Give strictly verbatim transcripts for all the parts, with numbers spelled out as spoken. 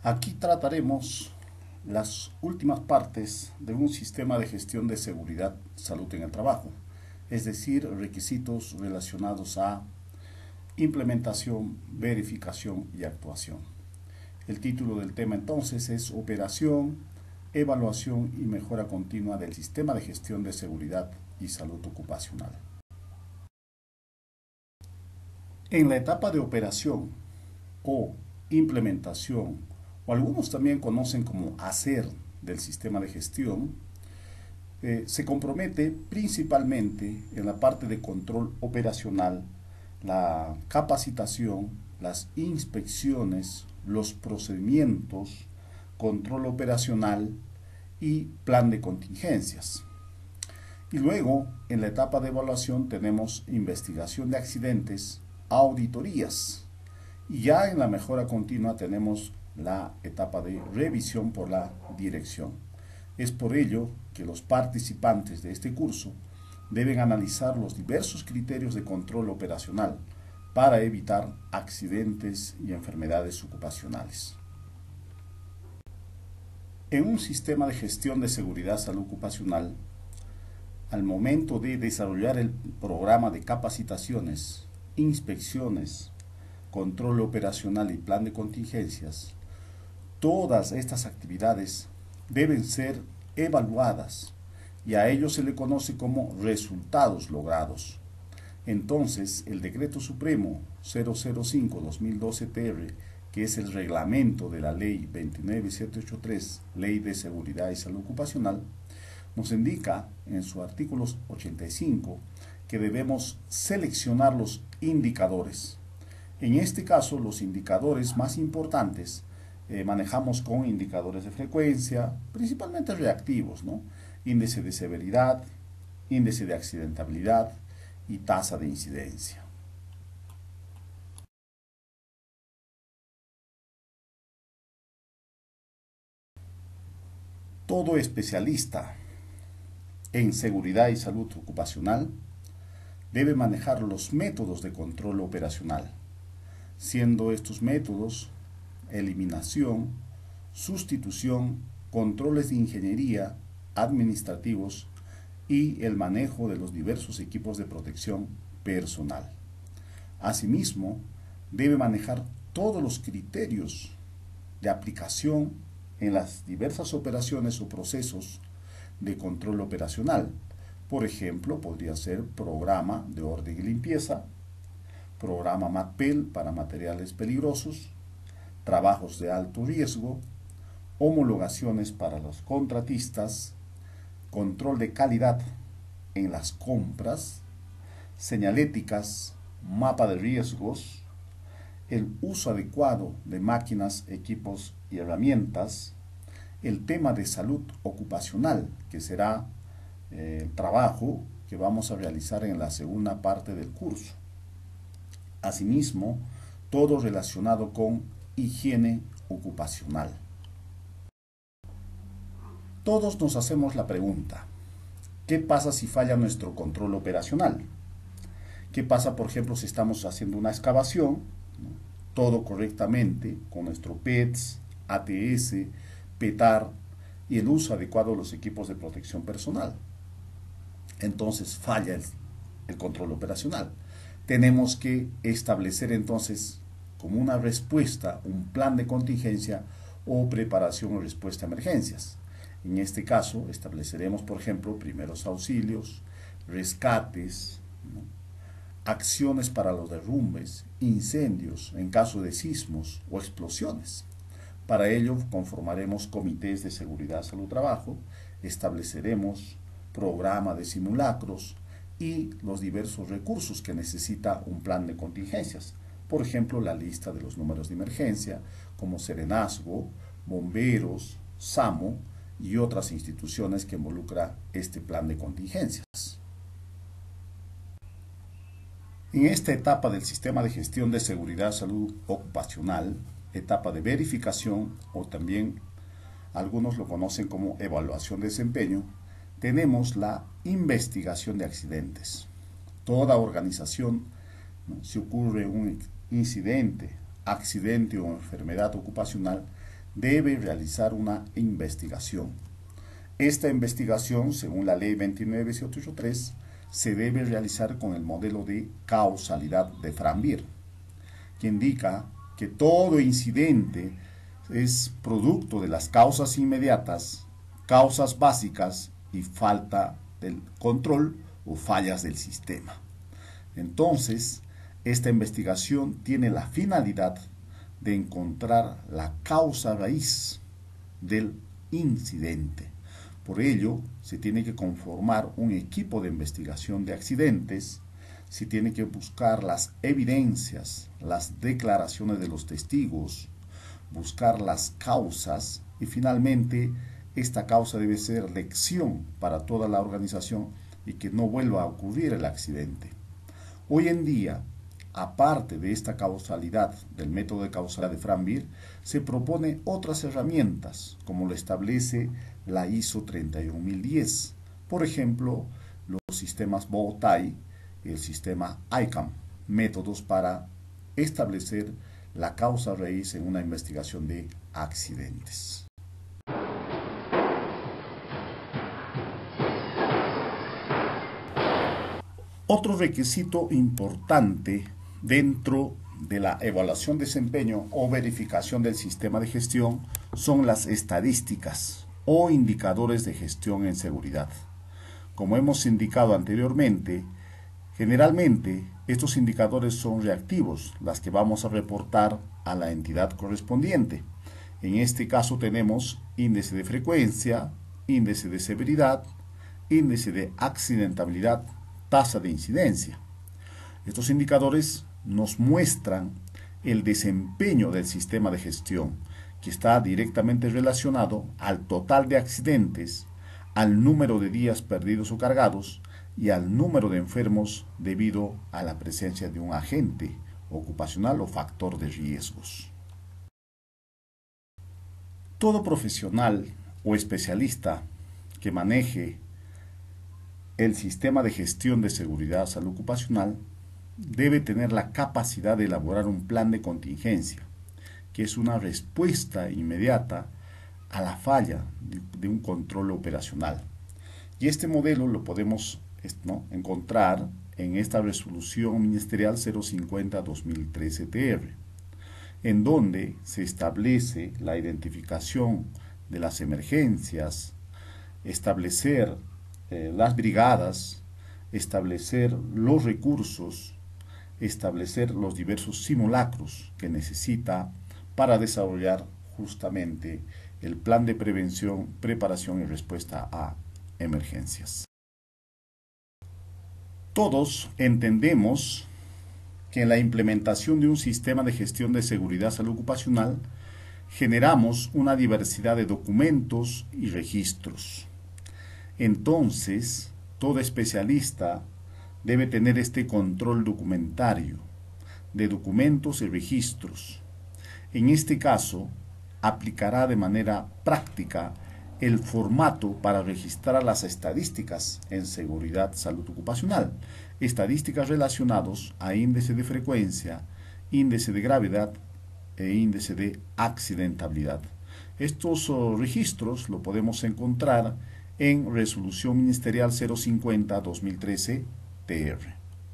Aquí trataremos las últimas partes de un sistema de gestión de seguridad, salud en el trabajo, es decir, requisitos relacionados a implementación, verificación y actuación. El título del tema entonces es Operación, Evaluación y Mejora Continua del Sistema de Gestión de Seguridad y Salud Ocupacional. En la etapa de operación o implementación, o algunos también conocen como hacer del sistema de gestión, eh, se compromete principalmente en la parte de control operacional, la capacitación, las inspecciones, los procedimientos, control operacional y plan de contingencias. Y luego, en la etapa de evaluación tenemos investigación de accidentes, auditorías. Y ya en la mejora continua tenemos la etapa de revisión por la dirección. Es por ello que los participantes de este curso deben analizar los diversos criterios de control operacional para evitar accidentes y enfermedades ocupacionales. En un sistema de gestión de seguridad salud ocupacional, al momento de desarrollar el programa de capacitaciones, inspecciones, control operacional y plan de contingencias, todas estas actividades deben ser evaluadas y a ello se le conoce como resultados logrados. Entonces, el Decreto Supremo cero cero cinco guión dos mil doce T R, que es el reglamento de la Ley veintinueve mil setecientos ochenta y tres, Ley de Seguridad y Salud Ocupacional, nos indica en su artículo ochenta y cinco que debemos seleccionar los indicadores. En este caso, los indicadores más importantes eh, manejamos con indicadores de frecuencia, principalmente reactivos, ¿no? Índice de severidad, índice de accidentabilidad y tasa de incidencia. Todo especialista en seguridad y salud ocupacional debe manejar los métodos de control operacional, siendo estos métodos eliminación, sustitución, controles de ingeniería, administrativos y el manejo de los diversos equipos de protección personal. Asimismo, debe manejar todos los criterios de aplicación en las diversas operaciones o procesos de control operacional. Por ejemplo, podría ser programa de orden y limpieza, programa MATPEL para materiales peligrosos, trabajos de alto riesgo, homologaciones para los contratistas, control de calidad en las compras, señaléticas, mapa de riesgos, el uso adecuado de máquinas, equipos y herramientas, el tema de salud ocupacional, que será eh, el trabajo que vamos a realizar en la segunda parte del curso. Asimismo, todo relacionado con higiene ocupacional. Todos nos hacemos la pregunta, ¿qué pasa si falla nuestro control operacional? ¿Qué pasa, por ejemplo, si estamos haciendo una excavación, ¿no? Todo correctamente, con nuestro P E T S, A T S, PETAR y el uso adecuado de los equipos de protección personal? Entonces falla el, el control operacional. Tenemos que establecer entonces como una respuesta, un plan de contingencia o preparación o respuesta a emergencias. En este caso, estableceremos, por ejemplo, primeros auxilios, rescates, ¿no? Acciones para los derrumbes, incendios en caso de sismos o explosiones. Para ello, conformaremos comités de seguridad, salud, trabajo, estableceremos programa de simulacros y los diversos recursos que necesita un plan de contingencias. Por ejemplo, la lista de los números de emergencia, como Serenazgo, bomberos, SAMO y otras instituciones que involucra este plan de contingencias. En esta etapa del sistema de gestión de seguridad salud ocupacional, etapa de verificación o también algunos lo conocen como evaluación de desempeño, tenemos la investigación de accidentes. Toda organización, ¿no? Si ocurre un incidente, accidente o enfermedad ocupacional, debe realizar una investigación. Esta investigación, según la ley veintinueve mil setecientos ochenta y tres, se debe realizar con el modelo de causalidad de Frambier, que indica que todo incidente es producto de las causas inmediatas, causas básicas y falta del control o fallas del sistema. Entonces, esta investigación tiene la finalidad de encontrar la causa raíz del incidente. Por ello, se tiene que conformar un equipo de investigación de accidentes, se tiene que buscar las evidencias, las declaraciones de los testigos, buscar las causas y finalmente esta causa debe ser lección para toda la organización y que no vuelva a ocurrir el accidente. Hoy en día, aparte de esta causalidad del método de causalidad de Frambier, se propone otras herramientas, como lo establece la I S O treinta y uno mil diez. Por ejemplo, los sistemas Bow-Tie y el sistema I C A M, métodos para establecer la causa raíz en una investigación de accidentes. Otro requisito importante dentro de la evaluación de desempeño o verificación del sistema de gestión son las estadísticas o indicadores de gestión en seguridad. Como hemos indicado anteriormente, generalmente estos indicadores son reactivos, las que vamos a reportar a la entidad correspondiente. En este caso tenemos índice de frecuencia, índice de severidad, índice de accidentabilidad, tasa de incidencia. Estos indicadores nos muestran el desempeño del sistema de gestión, que está directamente relacionado al total de accidentes, al número de días perdidos o cargados y al número de enfermos debido a la presencia de un agente ocupacional o factor de riesgos. Todo profesional o especialista que maneje el sistema de gestión de seguridad salud ocupacional debe tener la capacidad de elaborar un plan de contingencia, que es una respuesta inmediata a la falla de, de un control operacional. Y este modelo lo podemos ¿no? encontrar en esta resolución ministerial cero cincuenta guión dos mil trece T R, en donde se establece la identificación de las emergencias, establecer eh, las brigadas, establecer los recursos, establecer los diversos simulacros que necesita para desarrollar justamente el plan de prevención, preparación y respuesta a emergencias. Todos entendemos que en la implementación de un sistema de gestión de seguridad salud ocupacional generamos una diversidad de documentos y registros. Entonces, todo especialista debe tener este control documentario de documentos y registros. En este caso, aplicará de manera práctica el formato para registrar las estadísticas en seguridad salud ocupacional, estadísticas relacionadas a índice de frecuencia, índice de gravedad e índice de accidentabilidad. Estos oh, registros lo podemos encontrar en Resolución Ministerial cero cincuenta guión dos mil trece T R.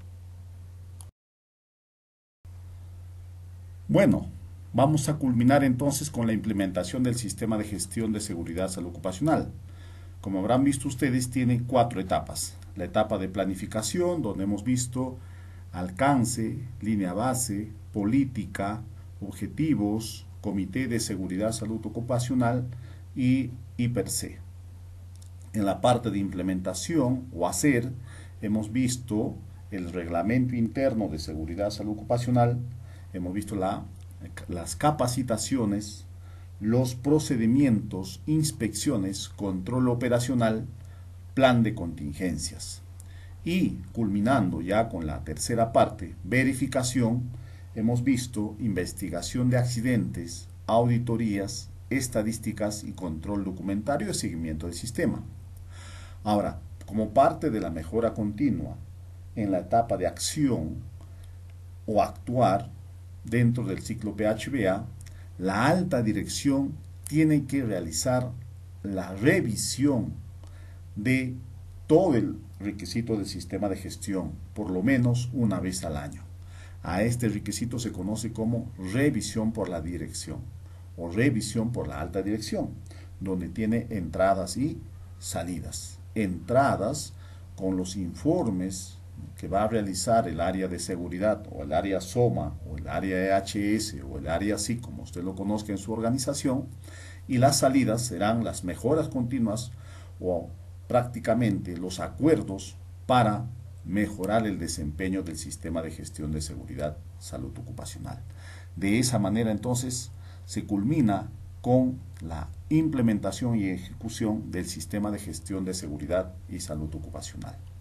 Bueno, vamos a culminar entonces con la implementación del sistema de gestión de seguridad salud ocupacional. Como habrán visto ustedes, tiene cuatro etapas. La etapa de planificación, donde hemos visto alcance, línea base, política, objetivos, comité de seguridad salud ocupacional y I P R C. En la parte de implementación o hacer, hemos visto el reglamento interno de seguridad salud ocupacional, hemos visto la, las capacitaciones, los procedimientos, inspecciones, control operacional, plan de contingencias. Y culminando ya con la tercera parte, verificación, hemos visto investigación de accidentes, auditorías, estadísticas y control documentario y seguimiento del sistema. Ahora, como parte de la mejora continua en la etapa de acción o actuar dentro del ciclo P H B A, la alta dirección tiene que realizar la revisión de todo el requisito del sistema de gestión, por lo menos una vez al año. A este requisito se conoce como revisión por la dirección o revisión por la alta dirección, donde tiene entradas y salidas. Entradas con los informes que va a realizar el área de seguridad o el área SOMA o el área E H S o el área S I, como usted lo conozca en su organización, y las salidas serán las mejoras continuas o prácticamente los acuerdos para mejorar el desempeño del sistema de gestión de seguridad salud ocupacional. De esa manera entonces se culmina con la implementación y ejecución del sistema de gestión de seguridad y salud ocupacional.